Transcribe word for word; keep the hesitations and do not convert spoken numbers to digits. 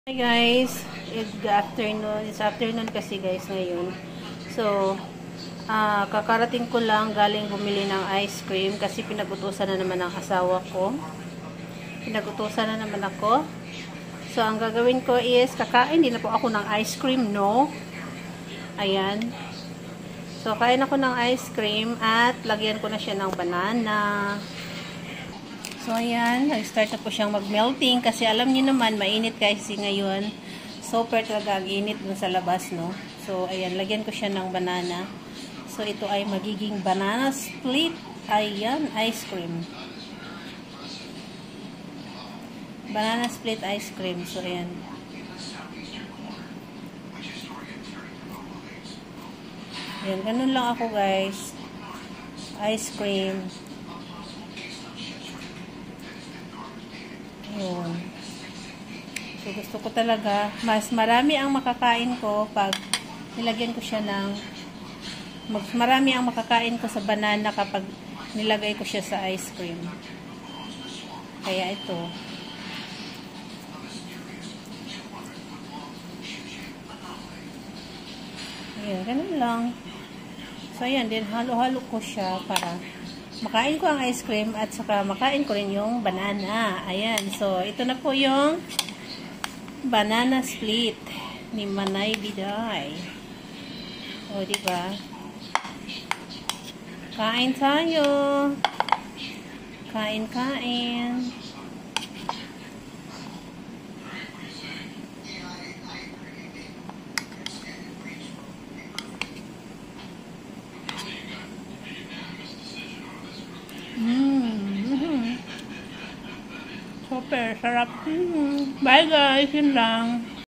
Hi guys, it's afternoon. It's afternoon kasi guys ngayon. So, uh, kakarating ko lang galing bumili ng ice cream kasi pinagutusan na naman ng asawa ko. Pinagutusan na naman ako. So, ang gagawin ko is kakain din na po ako ng ice cream, no? Ayan. So, kain ako ng ice cream at lagyan ko na siya ng banana. So, ayan, nag-start na po siyang mag-melting kasi alam niyo naman, mainit kasi ngayon. Super talaga ang init dun sa labas, no? So, ayan, lagyan ko siya ng banana. So, ito ay magiging banana split. Ayan, ice cream. Banana split ice cream. So, ayan. Ayan, ganun lang ako, guys. Ice cream. Yun. So, gusto ko talaga, mas marami ang makakain ko pag nilagyan ko siya ng, mas marami ang makakain ko sa banana kapag nilagay ko siya sa ice cream. Kaya ito. Ayan, ganun lang. So, ayan, din halo-halo ko siya para makain ko ang ice cream at saka makain ko rin yung banana. Ayan. So, ito na po yung banana split ni Manay Biday. O, diba? Kain tayo. Kain, kain. Mm-hmm. Super sarap. Mm-hmm. Bye guys, yun lang.